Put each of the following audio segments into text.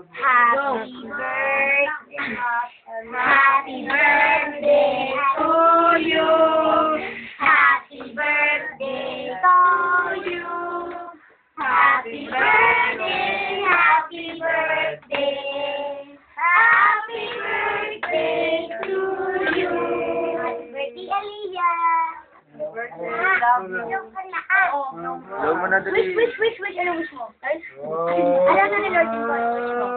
Happy birthday. Happy birthday to you. Happy birthday to you. Happy birthday. Happy birthday. Happy birthday to you. Happy birthday, Aliyah. Love mo na dali. Wish. Ano wish mo? Ano na ni Lord yung wish mo?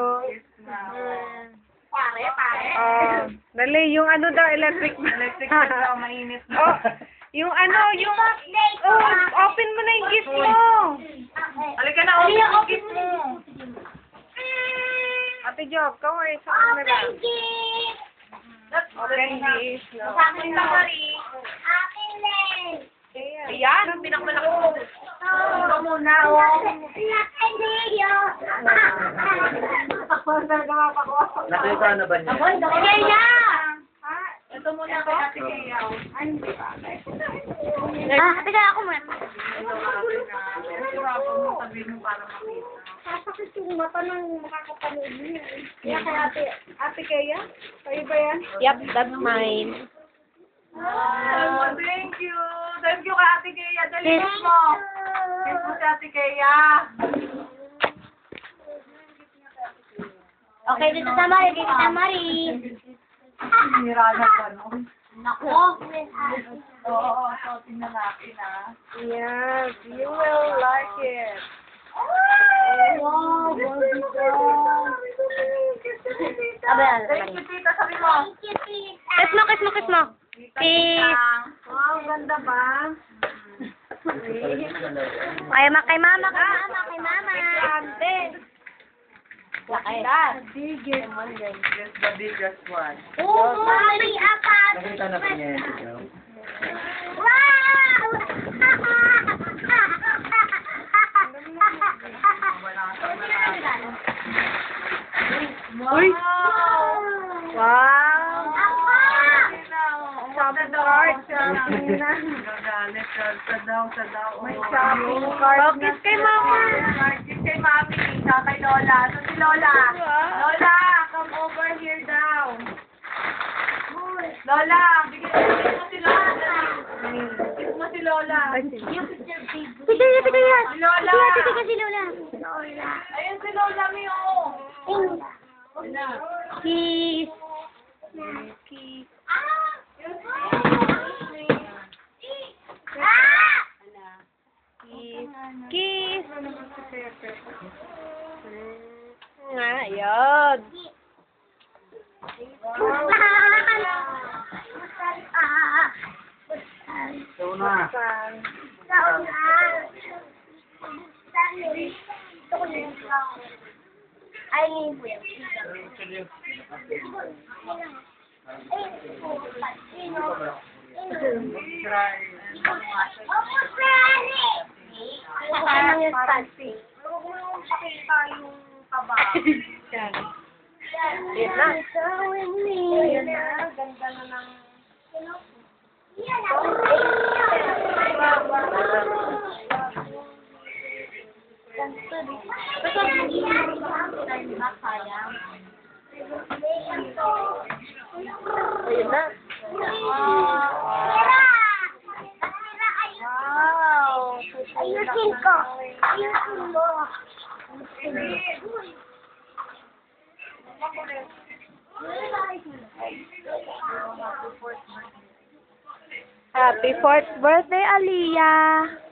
Pare. Dali, yung ano daw, electric daw, mainit na. Oh, yung ano, yung... open mo na yung gift mo. Halika na, open yung gift mo. Ate Job, kaway sa camera. Open gift. No? Akin lang, Marie. Akin din. Ayan, pinakamalaki mo. Ito muna, Nakita na ba niya? Kaya! Ito muna kay Ate Kea. Teka ako muna. Surapan mo, sabihin mo para makita. Sasakit yung mata ng makakapanood niya. Kaya kay Ate Kea? Kayo ba yan? Yep, that's mine. Oh, thank you. Thank you kay Ate Kea. Dali mo. Kiss mo si Ate Kea. Okay, dito sa Mari. Dito sa Mari. Hira na pa, no? Nako. Oo, so tingnan natin, ah. Yes, you will like it. Wow, Thank you, tita. Sabi mo. Kiss mo. Kiss. Wow, ganda ba? Kay mama. Kay mama. Laki. Yes, the biggest one. Oh, Mari, apat. Nakita na ba niya yan, Tigaw? Wow! Uy! Wow! Shopping cart, shopping na. Gagalit ka. Sa daw. May shopping cart. Oh, kiss kay mama. Kiss kay mami. Sa kay Lola. So si Lola. Lola, come over here daw. Lola, bigyan mo si Lola. Kiss mo si Lola. Tika yan. Si Lola. Tika si Lola. Ayun si Lola, Mio. Kiss. Kiss. Nga, yun. So na. Ay, po yan. Yan. Yan na. Ganda na ng... Ayun na. Wow! Ayusin ko. Ayusin mo. Happy 4th birthday, Aliyah!